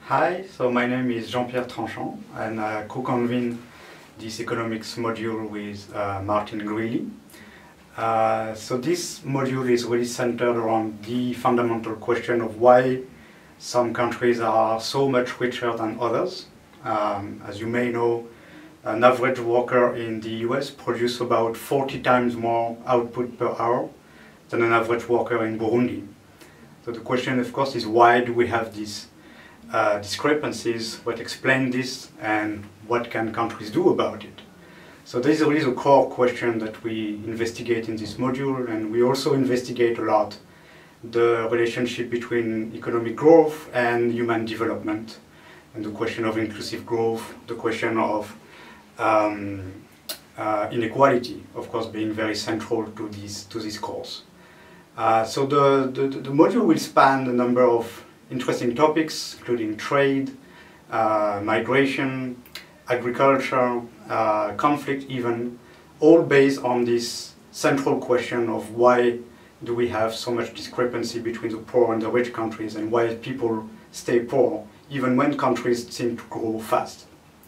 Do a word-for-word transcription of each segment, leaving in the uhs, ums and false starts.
Hi, so my name is Jean-Pierre Tranchant and I co-convene this economics module with uh, Martin Greeley. Uh, so this module is really centered around the fundamental question of why some countries are so much richer than others. Um, as you may know, an average worker in the U S produces about forty times more output per hour than an average worker in Burundi. So the question, of course, is why do we have these uh, discrepancies? What explain this, and what can countries do about it? So this is really the core question that we investigate in this module, and we also investigate a lot the relationship between economic growth and human development, and the question of inclusive growth, the question of um, uh, inequality, of course, being very central to this, to this course. Uh, so the, the, the module will span a number of interesting topics, including trade, uh, migration, agriculture, uh, conflict even, all based on this central question of why do we have so much discrepancy between the poor and the rich countries, and why people stay poor even when countries seem to grow fast.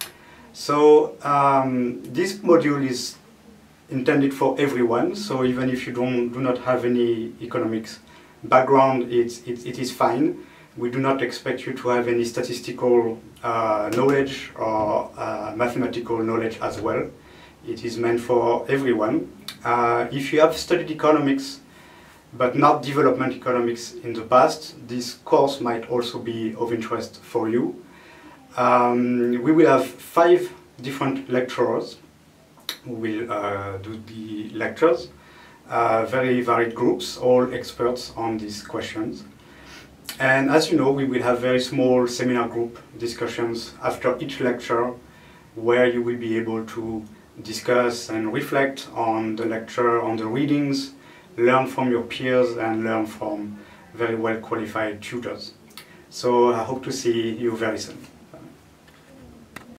So um, this module is intended for everyone, so even if you don't, do not have any economics background, it's, it, it is fine. We do not expect you to have any statistical uh, knowledge or uh, mathematical knowledge as well. It is meant for everyone. Uh, if you have studied economics but not development economics in the past, this course might also be of interest for you. Um, we will have five different lecturers who will uh, do the lectures, uh, very varied groups, all experts on these questions. And as you know, we will have very small seminar group discussions after each lecture, where you will be able to discuss and reflect on the lecture, on the readings, learn from your peers, and learn from very well qualified tutors. So I hope to see you very soon.